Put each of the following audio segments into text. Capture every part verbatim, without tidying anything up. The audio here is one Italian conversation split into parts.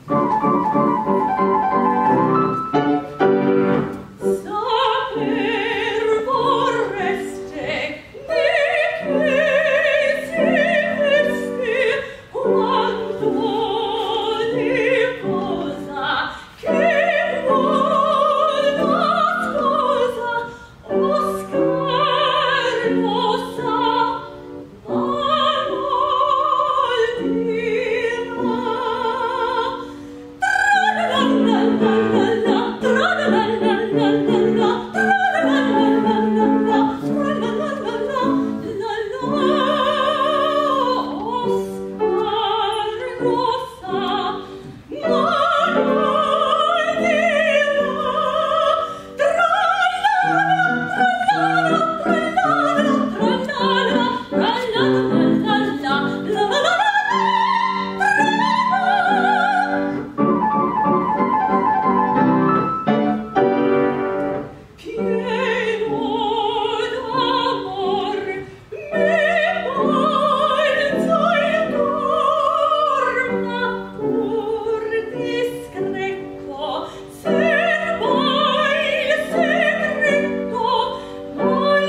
Saper, vorreste, di che si veste, quanto di cosa, che vuol la sposa, Oscar lo sa, ma non dirà. Tra-la-la-la-la-la, tra-la-la-la-la-la, tra-la-la-la-la-la, Oscar lo sa, ma non dirà. Pieno d'amor mi balza il cor, ma pur discreto serba il segreto, mal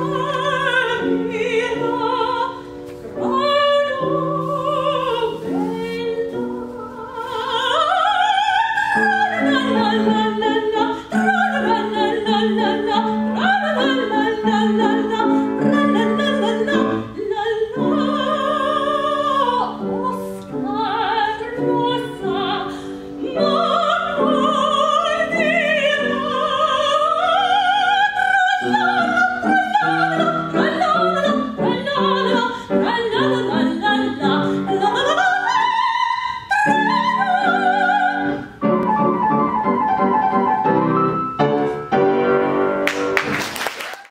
ramira grano bella. Tra-la-la-la-la-la, tra-la-la-la-la-la, tra-la-la-la-la-la, tra-la-la-la-la-la. Oscar lo sa, ma non dirà. Tra-la-la-la-la, tra-la-la-la-la, tra-la-la-la-la, la-la-la-la-la.